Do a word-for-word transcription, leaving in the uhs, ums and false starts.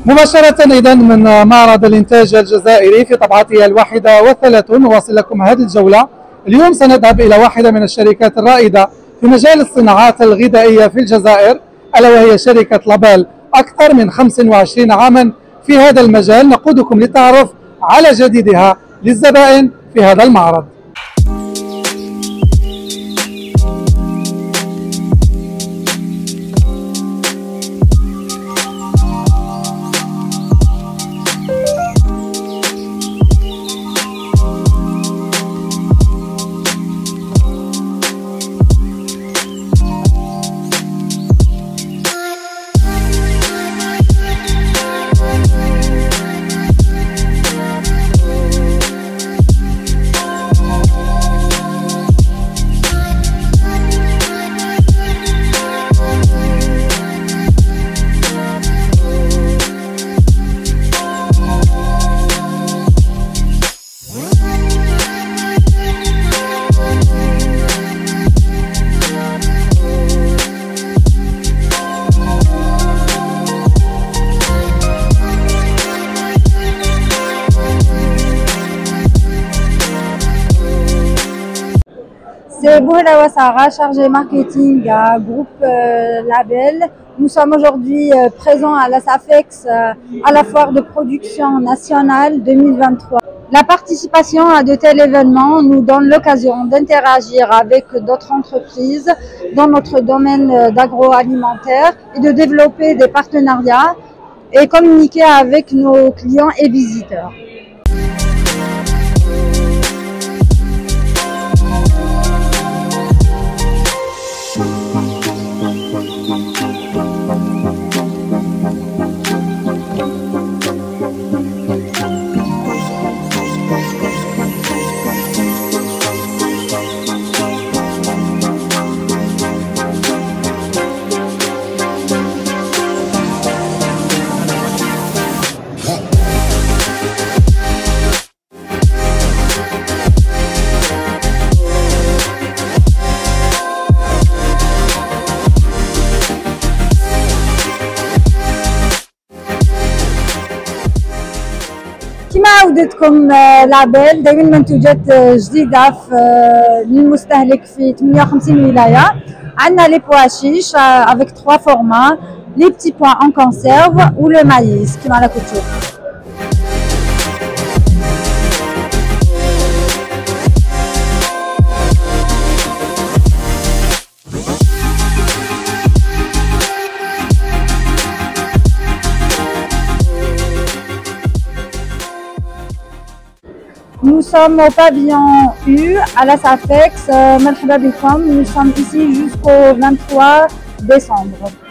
مباشرة إذا من معرض الإنتاج الجزائري في طبعته الواحدة والثلاثون نواصل لكم هذه الجولة. اليوم سنذهب إلى واحدة من الشركات الرائدة في مجال الصناعات الغذائية في الجزائر، ألا وهي شركة لابيل. أكثر من خمس وعشرين عاما في هذا المجال. نقودكم للتعرف على جديدها للزبائن في هذا المعرض. C'est Bouhra Wassara, chargée marketing à groupe euh, Label. Nous sommes aujourd'hui euh, présents à la SAFEX, euh, à la foire de production nationale deux mille vingt-trois. La participation à de tels événements nous donne l'occasion d'interagir avec d'autres entreprises dans notre domaine d'agroalimentaire et de développer des partenariats et communiquer avec nos clients et visiteurs. كما عودتكم لابيل دائما منتوجات جديده للمستهلك في ثمانية وخمسين ولايه. عندنا لي بوا شيش avec trois formats, les petits pois en conserve ou le maïs كما راكم تشوفوا. Nous sommes au pavillon U à la SAFEX. Nous sommes ici jusqu'au vingt-trois décembre.